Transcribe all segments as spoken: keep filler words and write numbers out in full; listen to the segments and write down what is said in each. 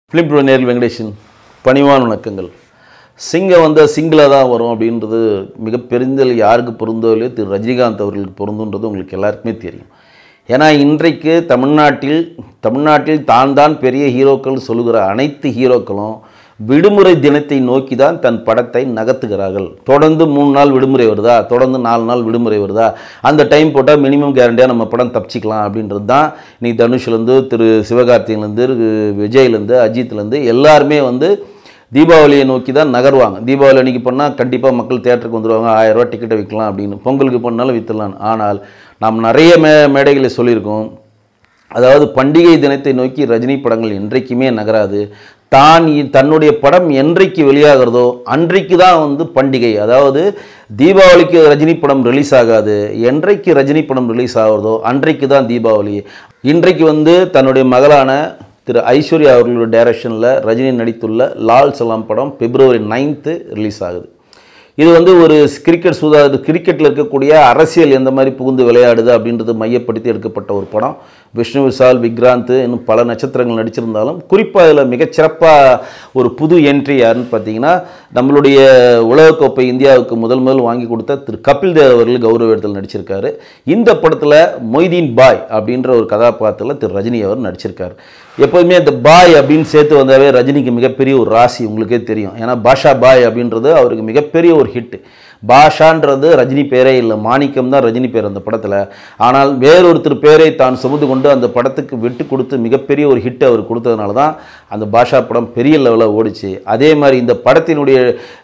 Film bro நேரில் வெங்கடேஷன் பணிவான வணக்கங்கள். சிங்கம் வந்து சிங்கிளாக தான் வரும் அப்படின்றது மிக பெருந்தல் யாருக்கு பொருந்தோ இல்லையோ திரு ரஜினிகாந்த் அவர்களுக்கு பொருந்துன்றது உங்களுக்கு எல்லாருக்குமே தெரியும். ஏன்னா இன்றைக்கு தமிழ்நாட்டில் தமிழ்நாட்டில் தான் தான் பெரிய ஹீரோக்கள் சொல்லுகிற அனைத்து ஹீரோக்களும் விடுமுறை தினத்தை நோக்கி தான் தன் படத்தை நகர்த்துகிறார்கள். தொடர்ந்து மூணு நாள் விடுமுறை வருதா, தொடர்ந்து நாலு நாள் விடுமுறை வருதா, அந்த டைம் போட்டால் மினிமம் கேரண்டியாக நம்ம படம் தப்பிச்சிக்கலாம் அப்படின்றது தான் இன்னைக்கு தனுஷ்லேருந்து திரு சிவகார்த்திகேயன்லேருந்து விஜய்லேருந்து அஜித்லேருந்து எல்லாருமே வந்து தீபாவளியை நோக்கி தான் நகர்வாங்க. தீபாவளி அன்றைக்கி பண்ணால் கண்டிப்பாக மக்கள் தேட்டருக்கு வந்துடுவாங்க, ஆயிரம் ரூபா டிக்கெட்டை விற்கலாம் அப்படின்னு, பொங்கலுக்கு பண்ணாலும் விற்றுலாம். ஆனால் நாம் நிறைய மே மேடைகளை சொல்லியிருக்கோம், அதாவது பண்டிகை தினத்தை நோக்கி ரஜினி படங்கள் என்றைக்குமே நகராது. தான் தன்னுடைய படம் என்றைக்கு வெளியாகிறதோ அன்றைக்கு தான் வந்து பண்டிகை. அதாவது தீபாவளிக்கு ரஜினி படம் ரிலீஸ் ஆகாது, என்றைக்கு ரஜினி படம் ரிலீஸ் ஆகிறதோ அன்றைக்கு தான் தீபாவளி. இன்றைக்கு வந்து தன்னுடைய மகளான திரு ஐஸ்வர்யா அவர்களுடைய டைரக்ஷனில் ரஜினி நடித்துள்ள லால் சலாம் படம் பிப்ரவரி நைன்த்து ரிலீஸ் ஆகுது. இது வந்து ஒரு கிரிக்கெட் சூதா கிரிக்கெட்டில் இருக்கக்கூடிய அரசியல் எந்த மாதிரி புகுந்து விளையாடுது அப்படின்றது மையப்படுத்தி எடுக்கப்பட்ட ஒரு படம். விஷ்ணு விஷால், விக்ராந்த் இன்னும் பல நட்சத்திரங்கள் நடிச்சிருந்தாலும் குறிப்பாக இதில் மிகச்சிறப்பாக ஒரு புது என்ட்ரி யாருன்னு பார்த்தீங்கன்னா, நம்மளுடைய உலகக்கோப்பை இந்தியாவுக்கு முதல் முதல் வாங்கி கொடுத்த திரு கபில் தேவ் அவர்கள் கௌரவ இடத்தில் நடிச்சிருக்காரு. இந்த படத்தில் மொய்தீன் பாய் அப்படின்ற ஒரு கதாபாத்திரத்தில் திரு ரஜினி அவர் நடிச்சிருக்காரு. எப்போதுமே அந்த பாய் அப்படின்னு சேர்த்து வந்தாவே ரஜினிக்கு மிகப்பெரிய ஒரு ராசி உங்களுக்கே தெரியும். ஏன்னா பாஷா பாய் அப்படின்றது அவருக்கு மிகப்பெரிய ஒரு ஹிட்டு. பாஷான்றது ரஜினி பேரே இல்லை, மாணிக்கம் தான் ரஜினி பேர் அந்த படத்தில். ஆனால் வேறொருத்தர் பேரை தான் சுமந்து கொண்டு அந்த படத்துக்கு விட்டு கொடுத்து மிகப்பெரிய ஒரு ஹிட் அவர் கொடுத்ததுனால தான் அந்த பாஷா படம் பெரிய லெவலில் ஓடிச்சு. அதே மாதிரி இந்த படத்தினுடைய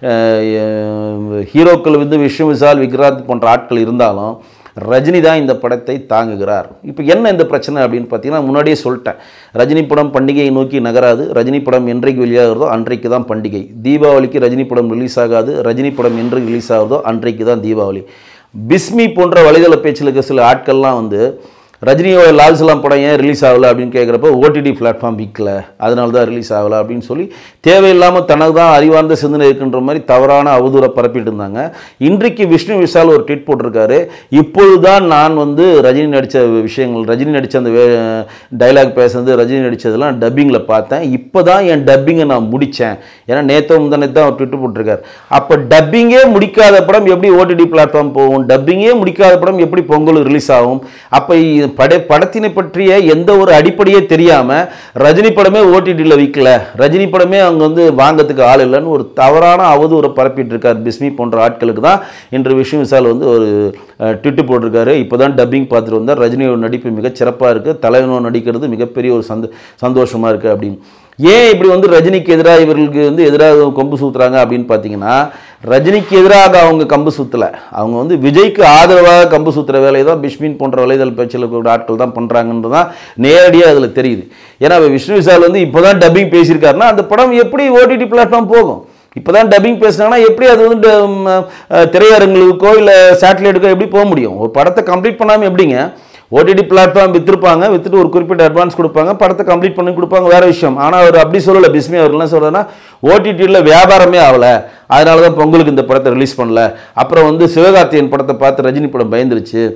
ஹீரோக்கள் வந்து விஷ்ணு விஷால், விக்ராந்த் போன்ற ஆட்கள் இருந்தாலும் ரஜினி தான் இந்த படத்தை தாங்குகிறார். இப்போ என்ன இந்த பிரச்சனை அப்படின்னு பார்த்தீங்கன்னா, முன்னாடியே சொல்லிட்டேன், ரஜினி படம் பண்டிகையை நோக்கி நகராது. ரஜினி படம் என்றைக்கு வெளியாகிறதோ அன்றைக்கு தான் பண்டிகை. தீபாவளிக்கு ரஜினி படம் ரிலீஸ் ஆகாது. ரஜினி படம் என்றைக்கு ரிலீஸ் ஆகுதோ அன்றைக்கு தான் தீபாவளி. பிஸ்மி போன்ற வலைதள பேச்சில் இருக்க சில ஆட்கள்லாம் வந்து ரஜினியோட லால் சலாம் படம் ஏன் ரிலீஸ் ஆகலை அப்படின்னு கேட்குறப்ப ஓடிடி பிளாட்ஃபார்ம் விற்கல, அதனால தான் ரிலீஸ் ஆகலை அப்படின்னு சொல்லி தேவையில்லாமல் தனக்கு தான் அறிவார்ந்த சிந்தனை இருக்குன்ற மாதிரி தவறான அவதூறை பரப்பிட்டு இருந்தாங்க. இன்றைக்கு விஷ்ணு விஷால் ஒரு ட்வீட் போட்டிருக்காரு, இப்பொழுது தான் நான் வந்து ரஜினி நடித்த விஷயங்கள், ரஜினி நடித்த அந்த டைலாக் பேசுறது, ரஜினி நடித்ததெல்லாம் டப்பிங்கில் பார்த்தேன், இப்போ தான் என் டப்பிங்கை நான் முடித்தேன். ஏன்னா நேற்று முந்தானே தான் அவர் ட்வீட் போட்டிருக்காரு. அப்போ டப்பிங்கே முடிக்காத படம் எப்படி ஓடிடி பிளாட்ஃபார்ம் போகும், டப்பிங்கே முடிக்காத படம் எப்படி பொங்கல் ரிலீஸ் ஆகும்? அப்போ பட படத்தினை பற்றிய எந்த ஒரு அடிப்படையே தெரியாமல் ரஜினி படமே ஓடிடியில் விற்கல, ரஜினி படமே அவங்க வந்து வாங்கிறதுக்கு ஆள் இல்லைன்னு ஒரு தவறான அவதூறை பரப்பிட்டு இருக்கார் பிஸ்மி போன்ற ஆட்களுக்கு தான் இன்று விஷ்ணு விஷால் வந்து ஒரு ட்விட்டு போட்டிருக்காரு. இப்போ தான் டப்பிங் பார்த்துட்டு வந்தார், ரஜினியோட நடிப்பு மிகச் சிறப்பாக இருக்குது, தலைவனோ நடிக்கிறது மிகப்பெரிய ஒரு சந்தோ சந்தோஷமாக இருக்குது அப்படின்னு. ஏன் இப்படி வந்து ரஜினிக்கு எதிராக இவர்களுக்கு வந்து எதிராக கொம்பு சுற்றுறாங்க அப்படின்னு பார்த்தீங்கன்னா, ரஜினிக்கு எதிராக அவங்க கம்பு சுற்றலை, அவங்க வந்து விஜய்க்கு ஆதரவாக கம்பு சுற்றுற வேலையை தான் பிஸ்மின் போன்ற வலைதள பேச்சில் கூட ஆட்கள் தான் பண்ணுறாங்கன்றது தான் நேரடியாக அதில் தெரியுது. ஏன்னா விஷ்ணு விஷால் வந்து இப்போ தான் டப்பிங் பேசியிருக்காருன்னா அந்த படம் எப்படி ஓடிடி பிளாட்ஃபார்ம் போகும்? இப்போ தான் டப்பிங் பேசுனாங்கன்னா எப்படி அது வந்து திரையரங்குகளுக்கோ இல்லை சேட்டலைட்டுக்கோ எப்படி போக முடியும்? ஒரு படத்தை கம்ப்ளீட் பண்ணாமல் எப்படிங்க? ஓடிடி பிளாட்ஃபார்ம் விற்றுருப்பாங்க, விற்றுட்டு ஒரு குறிப்பிட்ட அட்வான்ஸ் கொடுப்பாங்க, படத்தை கம்ப்ளீட் பண்ணி கொடுப்பாங்க, வேறு விஷயம். ஆனால் அவர் அப்படி சொல்லலை. பிஸ்மி அவர் என்ன சொல்கிறேன்னா, ஓடிடியில் வியாபாரமே ஆகலை, அதனால தான் பொங்கலுக்கு இந்த படத்தை ரிலீஸ் பண்ணல. அப்புறம் வந்து சிவகார்த்திகேயன் படத்தை பார்த்து ரஜினி படம் பயந்துருச்சு,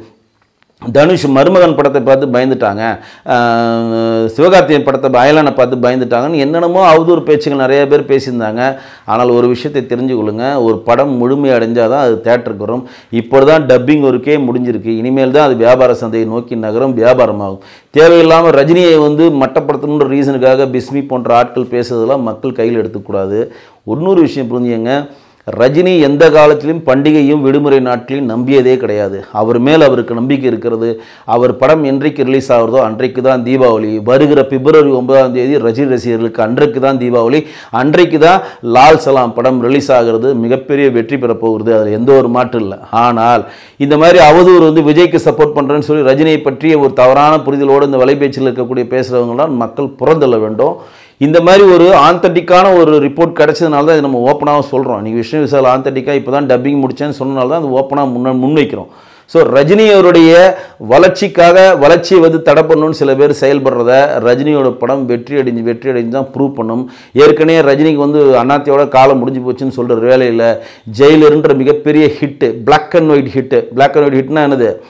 தனுஷ் மருமகன் படத்தை பார்த்து பயந்துட்டாங்க, சிவகார்த்திகேயன் படத்தை அயலானை பார்த்து பயந்துட்டாங்கன்னு என்னென்னமோ அவதூறு பேச்சுகள் நிறைய பேர் பேசியிருந்தாங்க. ஆனால் ஒரு விஷயத்தை தெரிஞ்சுக்கொள்ளுங்க, ஒரு படம் முழுமை அடைஞ்சால் தான் அது தேட்டருக்கு வரும். இப்போ தான் டப்பிங் ஒர்க்கே முடிஞ்சிருக்கு, இனிமேல் தான் அது வியாபார சந்தையை நோக்கி நகரும், வியாபாரமாகும். தேவையில்லாமல் ரஜினியை வந்து மட்டப்படுத்தணுன்ற ரீசனுக்காக பிஸ்மி போன்ற ஆட்கள் பேசுறதெல்லாம் மக்கள் கையில் எடுத்துக்கூடாது. இன்னொரு விஷயம் புரிஞ்சுங்க, ரஜினி எந்த காலத்திலும் பண்டிகையும் விடுமுறை நாட்களையும் நம்பியதே கிடையாது. அவர் மேல் அவருக்கு நம்பிக்கை இருக்கிறது. அவர் படம் என்றைக்கு ரிலீஸ் ஆகிறதோ அன்றைக்கு தான் தீபாவளி. வருகிற பிப்ரவரி ஒன்பதாம் தேதி ரஜினி ரசிகர்களுக்கு அன்றைக்கு தான் தீபாவளி, அன்றைக்கு தான் லால் சலாம் படம் ரிலீஸ் ஆகிறது, மிகப்பெரிய வெற்றி பெற போகிறது, அதில் எந்த ஒரு மாற்றம் இல்லை. ஆனால் இந்த மாதிரி அவதூறு வந்து விஜய்க்கு சப்போர்ட் பண்ணுறேன்னு சொல்லி ரஜினியை பற்றிய ஒரு தவறான புரிதலோடு இந்த வலைபேச்சில் இருக்கக்கூடிய பேசுகிறவங்களாம் மக்கள் புறந்தள்ள வேண்டும். இந்த மாதிரி ஒரு ஆந்தட்டிக்கான ஒரு ரிப்போர்ட் கிடைச்சதுனால தான் இது நம்ம ஓப்பனாக சொல்கிறோம். நீங்கள் விஷ்ணு விஷால் ஆந்தட்டிக்காக இப்போ தான் டப்பிங் முடிச்சேன்னு சொன்னனால தான் அது ஓப்பனாக முன்ன முன்வைக்கிறோம். ஸோ ரஜினி அவருடைய வளர்ச்சிக்காக வளர்ச்சியை வந்து தடை பண்ணணும்னு சில பேர் செயல்படுறத ரஜினியோட படம் வெற்றி அடைஞ்சு வெற்றி அடைஞ்சு தான் ப்ரூவ் பண்ணும். ஏற்கனவே ரஜினிக்கு வந்து அண்ணாத்தையோட காலம் முடிஞ்சு போச்சுன்னு சொல்கிற வேலையில் ஜெயிலருன்ற மிகப்பெரிய hit, black and white hit. Black and white ஹிட்னா என்னது?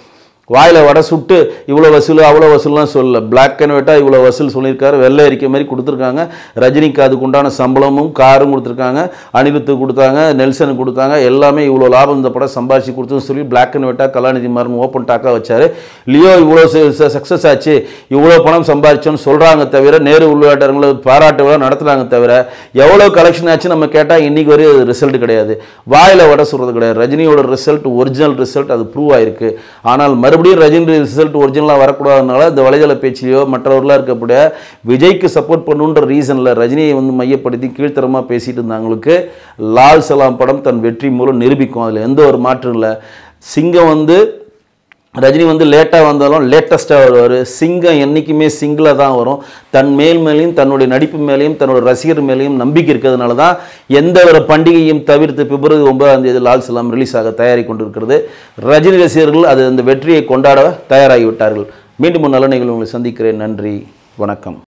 வாயில் வடை சுட்டு இவ்வளோ வசூல் அவ்வளோ வசூல்லாம் சொல்லல. பிளாக் அண்ட் ஒயிட்டாக இவ்வளோ வசூல் சொல்லியிருக்காரு. வெள்ளை அறிக்கை மாதிரி கொடுத்துருக்காங்க. ரஜினிக்கு அதுக்கு உண்டான சம்பளமும் காரும் கொடுத்துருக்காங்க. அனிருத்துக்கு கொடுத்தாங்க, நெல்சனுக்கு கொடுத்தாங்க. எல்லாமே இவ்வளோ லாபம் இந்த படம் சம்பாதிச்சு கொடுத்துன்னு சொல்லி பிளாக் அண்ட் ஒயிட்டாக கலாநிதி மாறன் ஓப்பன் டாக்காக வச்சார். லியோ இவ்வளோ சக்ஸஸ் ஆச்சு, இவ்வளோ பணம் சம்பாதிச்சோன்னு சொல்கிறாங்க தவிர, நேரு உள்ளாட்டங்களை பாராட்டு விழா நடத்துகிறாங்க தவிர, எவ்வளோ கலெக்ஷன் ஆச்சு நம்ம கேட்டால் இன்றைக்கி வரையும் ரிசல்ட் கிடையாது. வாயில் வடை சொல்கிறது கிடையாது. ரஜினியோட ரிசல்ட் ஒரிஜினல் ரிசல்ட், அது ப்ரூவ் ஆயிருக்கு. ஆனால் மறுபடியும் ரஜினி ரிசல்ட் ஒரிஜினலாக வரக்கூடாதுனால இந்த வலைதள பேச்சிலையோ மற்றவர்களாக இருக்கக்கூடிய விஜய்க்கு சப்போர்ட் பண்ணுன்ற ரீசனில் ரஜினியை வந்து மையப்படுத்தி கீழ்த்தரமாக பேசிட்டு இருந்தவங்களுக்கு லால் சலாம் படம் தன் வெற்றி மூலம் நிரூபிக்கும். அதில் எந்த ஒரு மாற்றம் இல்லை. சிங்கம் வந்து ரஜினி வந்து லேட்டாக வந்தாலும் லேட்டஸ்ட்டாக வருவார். சிங்கம் என்றைக்குமே சிங்கிளாக தான் வரும். தன் மேல் மேலேயும் தன்னுடைய நடிப்பு மேலேயும் தன்னோட ரசிகர் மேலேயும் நம்பிக்கை இருக்கிறதுனால தான் எந்த ஒரு பண்டிகையும் தவிர்த்து பிப்ரவரி ஒன்பதாம் தேதி லால் சலாம் ரிலீஸ் ஆக தயாரி கொண்டிருக்கிறது. ரஜினி ரசிகர்கள் அது அந்த வெற்றியை கொண்டாட தயாராகிவிட்டார்கள். மீண்டும் ஒரு நல்ல நிகழ்வு உங்களை சந்திக்கிறேன். நன்றி, வணக்கம்.